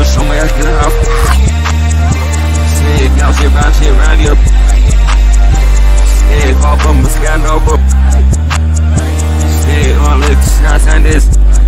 was somewhere I can help. Say, y'all shit around here. Say, all from the sky, no book. Say, all the shots and this.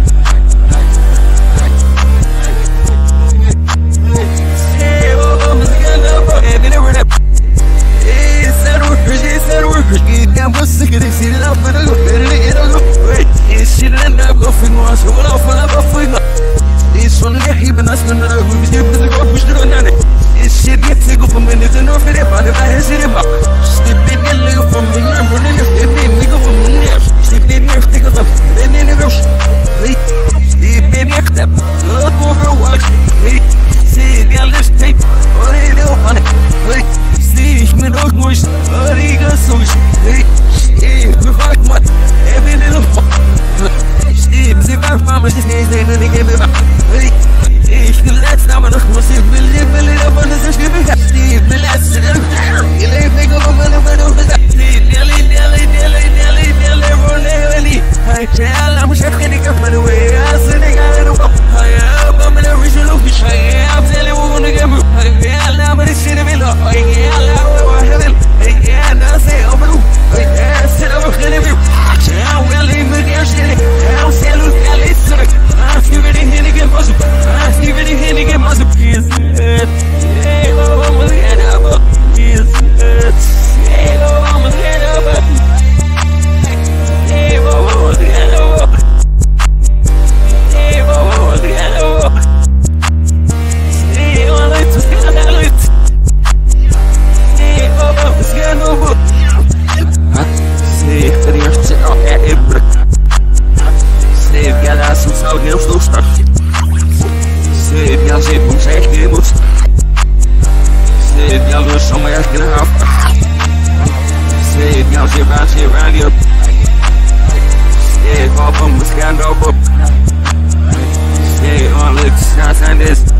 Say, all from the sky, no book. Hey, never that. Hey, it's workers. Get down, we're sick of this. See it up, but I go better to get on. Wait, it's shit and I'm going to go. So what else will I go for? It's one of the even us when I was able to go push it on it. It's shit gets to go from minutes and off it about it. I said about sleep in the little from me. I'm running if they made me go from the nerves. Sleep in the stick of them. Then in the rush. Sleep in the step. Look over watch. See the other tape. Or they don't want it. See, ich bin auch durch. Or he goes so. Hey, we're back, man. Every little Steve, sie war Mama, sie ist nicht sehen und ich gebe mir ich will letzten, aber noch muss ich will davon, dass ich gebe mir Steve, will letzten, ich lebe nicht auf meine Meinung gesagt Steve, Nelly, Ronelli I tell, I'm checking it up, by the way, I said I got it up I am, I'm in a regional fish, I am, tell you what I am I am, I'm in a shit of it, I am, I'm heaven I am, I say, I'm a I am, sit over here, I will leave me there, shit I'm selling Alice, I'm feeling here to get muscle. I'm feeling here to get muscle. Hey, I'm a head up. Hey, I'm a head up. Hey, I'm a head up. Hey, I'm a head up. Hey, I'm a head up. Hey, I'm a head up. Say, for your shit off at it. Save, y'all some so heel slow stuff. Save, y'all zit moest echt niet moet. Save, y'all was somewhere I can help. Save, y'all shit around here. Save, all from the sky, no book. Save, all the shots and this.